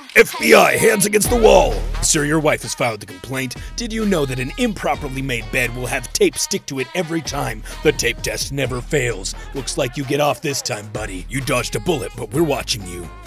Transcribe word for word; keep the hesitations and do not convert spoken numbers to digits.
F B I, hands against the wall! Sir, your wife has filed a complaint. Did you know that an improperly made bed will have tape stick to it every time? The tape test never fails. Looks like you get off this time, buddy. You dodged a bullet, but we're watching you.